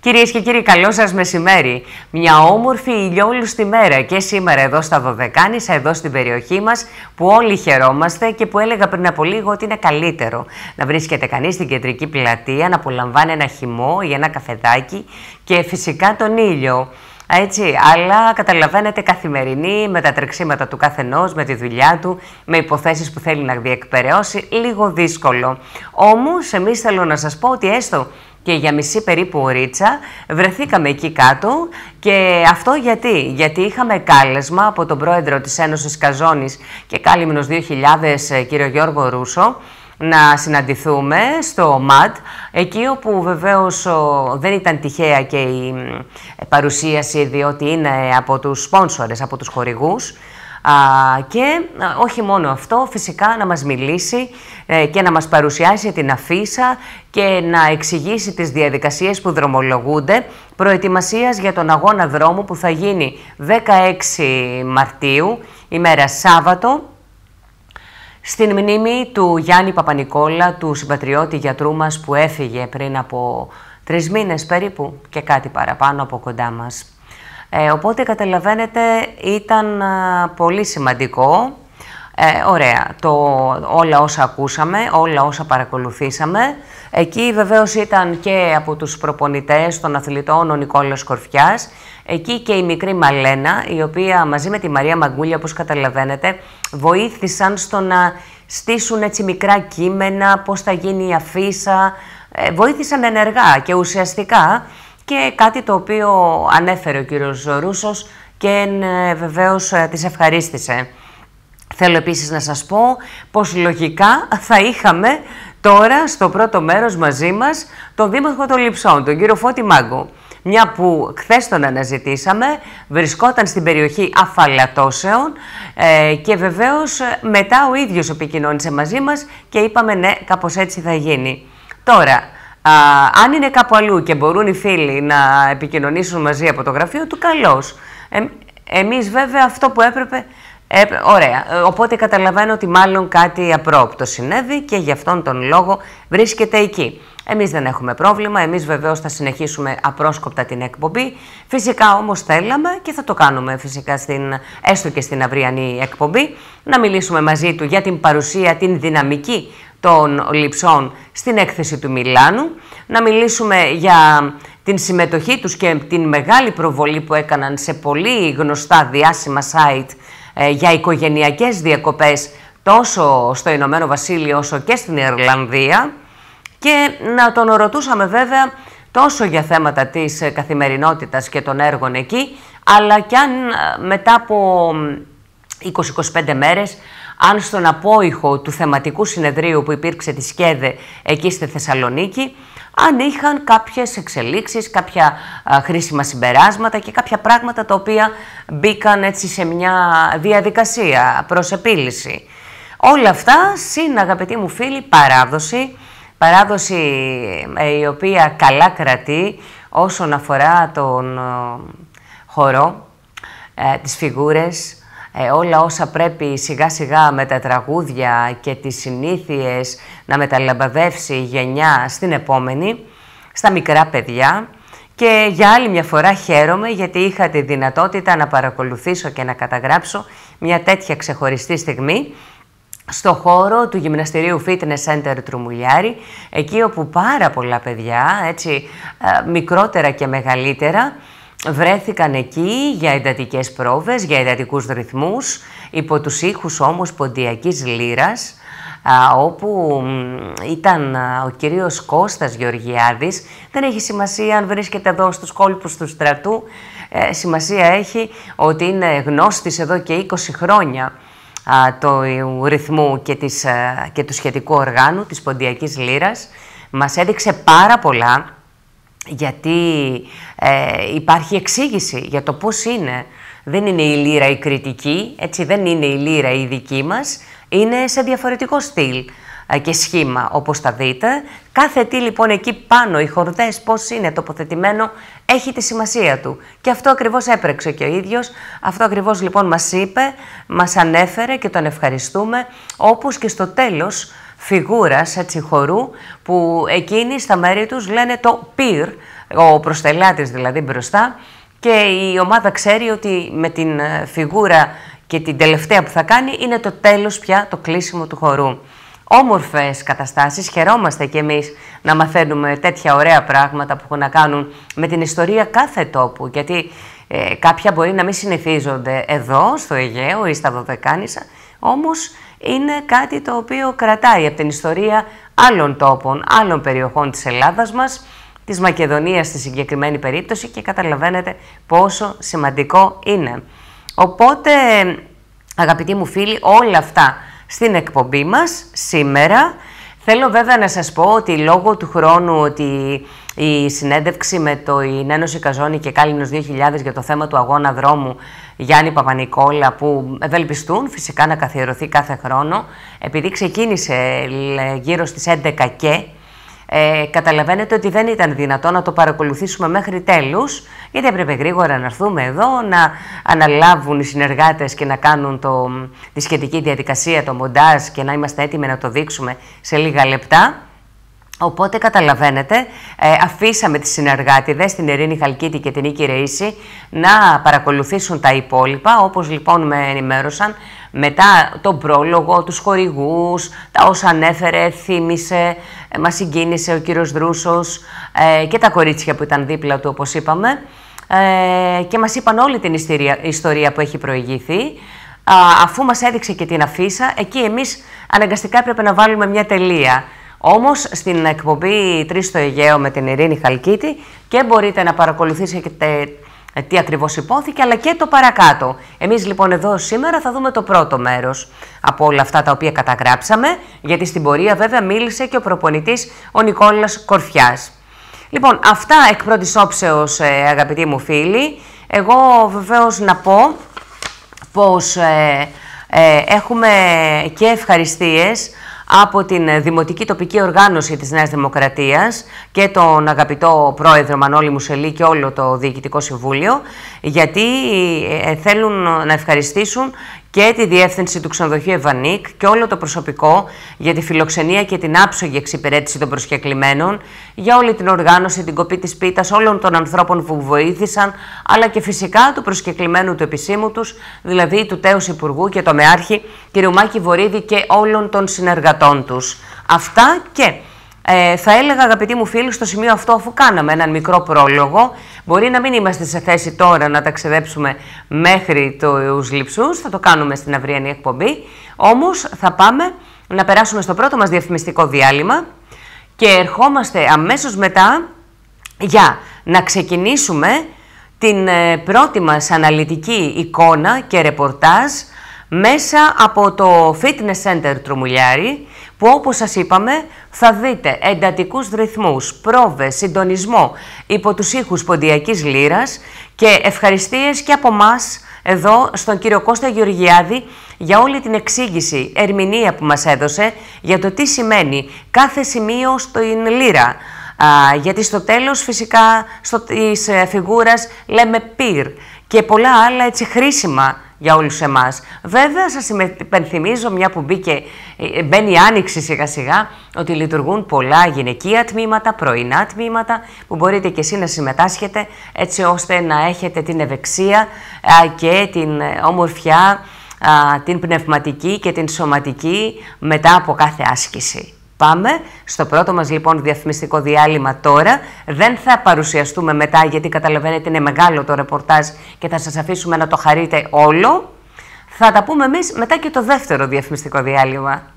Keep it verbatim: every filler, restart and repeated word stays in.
Κυρίες και κύριοι, καλό σας μεσημέρι. Μια όμορφη ηλιόλουστη μέρα και σήμερα εδώ στα Δωδεκάνησα, εδώ στην περιοχή μας, που όλοι χαιρόμαστε και που έλεγα πριν από λίγο ότι είναι καλύτερο να βρίσκεται κανείς στην κεντρική πλατεία, να απολαμβάνει ένα χυμό ή ένα καφεδάκι και φυσικά τον ήλιο. Έτσι, αλλά καταλαβαίνετε, καθημερινή, με τα τρεξίματα του καθενός, με τη δουλειά του, με υποθέσεις που θέλει να διεκπεραιώσει, λίγο δύσκολο. Όμως, εμείς θέλω να σας πω ότι έστω και για μισή περίπου ωρίτσα βρεθήκαμε εκεί κάτω, και αυτό γιατί, γιατί είχαμε κάλεσμα από τον πρόεδρο της Ένωσης Καζόνης και Κάλυμνος δύο χιλιάδες, κύριο Γιώργο Ρούσο, να συναντηθούμε στο ΜΑΤ, εκεί όπου βεβαίως δεν ήταν τυχαία και η παρουσίαση, διότι είναι από τους σπόνσορες, από τους χορηγούς. Α, και όχι μόνο αυτό, φυσικά να μας μιλήσει ε, και να μας παρουσιάσει την αφίσα και να εξηγήσει τις διαδικασίες που δρομολογούνται προετοιμασίας για τον αγώνα δρόμου που θα γίνει δεκαέξι Μαρτίου, ημέρα Σάββατο, στην μνήμη του Γιάννη Παπανικόλα, του συμπατριώτη γιατρού μας που έφυγε πριν από τρεις μήνες περίπου και κάτι παραπάνω από κοντά μας. Ε, οπότε καταλαβαίνετε, ήταν α, πολύ σημαντικό. Ε, ωραία, το, όλα όσα ακούσαμε, όλα όσα παρακολουθήσαμε. Εκεί βεβαίως ήταν και από τους προπονητές των αθλητών ο Νικόλας Κορφιάς. Εκεί και η μικρή Μαλένα, η οποία μαζί με τη Μαρία Μαγκούλια, όπως καταλαβαίνετε, βοήθησαν στο να στήσουν έτσι μικρά κείμενα, πώς θα γίνει η αφίσα. Ε, βοήθησαν ενεργά και ουσιαστικά, και κάτι το οποίο ανέφερε ο κύριος Ρούσος και ε, βεβαίως ε, τις ευχαρίστησε. Θέλω επίσης να σας πω πως λογικά θα είχαμε τώρα στο πρώτο μέρος μαζί μας τον Δήμαρχο των Λειψών, τον κύριο Φώτη Μάγκο. Μια που χθες τον αναζητήσαμε, βρισκόταν στην περιοχή αφαλατώσεων ε, και βεβαίως μετά ο ίδιος επικοινώνησε μαζί μας και είπαμε ναι, κάπως έτσι θα γίνει. Τώρα, Α, αν είναι κάπου αλλού και μπορούν οι φίλοι να επικοινωνήσουν μαζί από το γραφείο του, καλώς. Ε, εμείς βέβαια αυτό που έπρεπε, έπρεπε... Ωραία. Οπότε καταλαβαίνω ότι μάλλον κάτι απρόοπτο συνέβη και γι' αυτόν τον λόγο βρίσκεται εκεί. Εμείς δεν έχουμε πρόβλημα, εμείς βεβαίως θα συνεχίσουμε απρόσκοπτα την εκπομπή. Φυσικά όμως θέλαμε και θα το κάνουμε φυσικά στην, έστω και στην αυριανή εκπομπή, να μιλήσουμε μαζί του για την παρουσία, την δυναμική των Λειψών στην έκθεση του Μιλάνου, να μιλήσουμε για την συμμετοχή τους και την μεγάλη προβολή που έκαναν σε πολύ γνωστά διάσημα site ε, για οικογενειακές διακοπές τόσο στο Ηνωμένο Βασίλειο όσο και στην Ιρλανδία, και να τον ρωτούσαμε βέβαια τόσο για θέματα της καθημερινότητας και των έργων εκεί, αλλά και αν μετά από είκοσι με είκοσι πέντε μέρες, αν στον απόϊχο του θεματικού συνεδρίου που υπήρξε τη ΣΚΕΔΕ εκεί στη Θεσσαλονίκη, αν είχαν κάποιες εξελίξεις, κάποια α, χρήσιμα συμπεράσματα και κάποια πράγματα τα οποία μπήκαν έτσι σε μια διαδικασία προς επίλυση. Όλα αυτά, συν αγαπητοί μου φίλοι, παράδοση, παράδοση ε, η οποία καλά κρατεί όσον αφορά τον ε, χορό, ε, τις φιγούρες, Ε, όλα όσα πρέπει σιγά σιγά με τα τραγούδια και τις συνήθειες να μεταλαμπαδεύσει η γενιά στην επόμενη, στα μικρά παιδιά. Και για άλλη μια φορά χαίρομαι γιατί είχα τη δυνατότητα να παρακολουθήσω και να καταγράψω μια τέτοια ξεχωριστή στιγμή στο χώρο του Γυμναστηρίου Fitness Center Τρουμουλιάρη, εκεί όπου πάρα πολλά παιδιά, έτσι, μικρότερα και μεγαλύτερα, βρέθηκαν εκεί για εντατικές πρόβες, για εντατικούς ρυθμούς, υπό τους ήχους όμως ποντιακής λύρας, όπου ήταν ο κύριος Κώστας Γεωργιάδης. Δεν έχει σημασία αν βρίσκεται εδώ στους κόλπους του στρατού, ε, σημασία έχει ότι είναι γνώστης εδώ και είκοσι χρόνια του ρυθμού και, της, και του σχετικού οργάνου, της ποντιακής λύρας. Μας έδειξε πάρα πολλά, γιατί ε, υπάρχει εξήγηση για το πώς είναι. Δεν είναι η λύρα η κριτική, έτσι, δεν είναι η λύρα η δική μας, είναι σε διαφορετικό στυλ ε, και σχήμα, όπως τα δείτε. Κάθε τι λοιπόν εκεί πάνω, οι χορδές πώς είναι τοποθετημένο, έχει τη σημασία του. Και αυτό ακριβώς έπρεξε και ο ίδιος, αυτό ακριβώς λοιπόν μας είπε, μας ανέφερε και τον ευχαριστούμε, όπως και στο τέλος φιγούρας, έτσι, χορού, που εκείνοι στα μέρη τους λένε το πυρ, ο προστελάτης δηλαδή μπροστά, και η ομάδα ξέρει ότι με την φιγούρα και την τελευταία που θα κάνει είναι το τέλος πια, το κλείσιμο του χορού. Όμορφες καταστάσεις, χαιρόμαστε κι εμείς να μαθαίνουμε τέτοια ωραία πράγματα που έχουν να κάνουν με την ιστορία κάθε τόπου, γιατί ε, κάποια μπορεί να μην συνηθίζονται εδώ στο Αιγαίο ή στα Δωδεκάνησα, όμως είναι κάτι το οποίο κρατάει από την ιστορία άλλων τόπων, άλλων περιοχών της Ελλάδας μας, της Μακεδονίας στη συγκεκριμένη περίπτωση, και καταλαβαίνετε πόσο σημαντικό είναι. Οπότε, αγαπητοί μου φίλοι, όλα αυτά στην εκπομπή μας σήμερα. Θέλω βέβαια να σας πω ότι λόγω του χρόνου, ότι η συνέντευξη με το η Ένωση Καζόνη και Κάλινος δύο χιλιάδες για το θέμα του αγώνα δρόμου Γιάννη Παπα-Νικόλα, που ευελπιστούν φυσικά να καθιερωθεί κάθε χρόνο, επειδή ξεκίνησε γύρω στις έντεκα και Ε, καταλαβαίνετε ότι δεν ήταν δυνατό να το παρακολουθήσουμε μέχρι τέλους, γιατί έπρεπε γρήγορα να έρθουμε εδώ, να αναλάβουν οι συνεργάτες και να κάνουν το, τη σχετική διαδικασία, το μοντάζ, και να είμαστε έτοιμοι να το δείξουμε σε λίγα λεπτά. Οπότε καταλαβαίνετε, ε, αφήσαμε τις συνεργάτηδες, την Ειρήνη Χαλκίτη και την Νίκη Ρεΐση, να παρακολουθήσουν τα υπόλοιπα, όπως λοιπόν με ενημέρωσαν μετά τον πρόλογο, τους χορηγούς, τα όσα ανέφερε, θύμισε, ε, μας συγκίνησε ο κύριος Δρούσος ε, και τα κορίτσια που ήταν δίπλα του, όπως είπαμε, ε, και μας είπαν όλη την ιστορία, ιστορία που έχει προηγηθεί. Α, αφού μας έδειξε και την αφίσα, εκεί εμείς αναγκαστικά έπρεπε να βάλουμε μια τελεία. Όμως στην εκπομπή τρεις στο Αιγαίο με την Ειρήνη Χαλκίτη και μπορείτε να παρακολουθήσετε τι ακριβώς υπόθηκε, αλλά και το παρακάτω. Εμείς λοιπόν εδώ σήμερα θα δούμε το πρώτο μέρος από όλα αυτά τα οποία καταγράψαμε, γιατί στην πορεία βέβαια μίλησε και ο προπονητής ο Νικόλας Κορφιάς. Λοιπόν, αυτά εκ πρώτης όψεως, ε, αγαπητοί μου φίλοι. Εγώ βεβαίως να πω πως ε, ε, έχουμε και ευχαριστίες από την Δημοτική Τοπική Οργάνωση της Νέας Δημοκρατίας και τον αγαπητό πρόεδρο Μανώλη Μουσελή και όλο το Διοικητικό Συμβούλιο, γιατί θέλουν να ευχαριστήσουν και τη διεύθυνση του Ξενοδοχείου Ευανίκ και όλο το προσωπικό για τη φιλοξενία και την άψογη εξυπηρέτηση των προσκεκλημένων, για όλη την οργάνωση, την κοπή της πίτας, όλων των ανθρώπων που βοήθησαν, αλλά και φυσικά του προσκεκλημένου του επισήμου τους, δηλαδή του τέους Υπουργού και το Μεάρχη κ. Μάκη Βορίδη και όλων των συνεργατών τους. Αυτά και ε, θα έλεγα, αγαπητοί μου φίλοι, στο σημείο αυτό, αφού κάναμε έναν μικρό πρόλογο, μπορεί να μην είμαστε σε θέση τώρα να ταξιδέψουμε μέχρι τους Λειψούς, θα το κάνουμε στην αυριανή εκπομπή, όμως θα πάμε να περάσουμε στο πρώτο μας διαφημιστικό διάλειμμα και ερχόμαστε αμέσως μετά για να ξεκινήσουμε την ε, πρώτη μας αναλυτική εικόνα και ρεπορτάζ μέσα από το Fitness Center Τρομουλιάρη, που όπως σας είπαμε θα δείτε εντατικούς ρυθμούς, πρόβες, συντονισμό υπό τους ήχους ποντιακής λύρας και ευχαριστίες και από μας εδώ στον κύριο Κώστα Γεωργιάδη για όλη την εξήγηση, ερμηνεία που μας έδωσε για το τι σημαίνει κάθε σημείο στην λύρα. Α, γιατί στο τέλος φυσικά στο, της ε, φιγούρας λέμε πυρ και πολλά άλλα έτσι χρήσιμα για όλους εμάς. Βέβαια σας υπενθυμίζω, μια που μπήκε, μπαίνει η άνοιξη σιγά σιγά, ότι λειτουργούν πολλά γυναικεία τμήματα, πρωινά τμήματα, που μπορείτε και εσείς να συμμετάσχετε έτσι ώστε να έχετε την ευεξία α, και την ομορφιά, α, την πνευματική και την σωματική μετά από κάθε άσκηση. Πάμε στο πρώτο μας λοιπόν διαφημιστικό διάλειμμα τώρα. Δεν θα παρουσιαστούμε μετά, γιατί καταλαβαίνετε είναι μεγάλο το ρεπορτάζ και θα σας αφήσουμε να το χαρείτε όλο. Θα τα πούμε εμείς μετά και το δεύτερο διαφημιστικό διάλειμμα.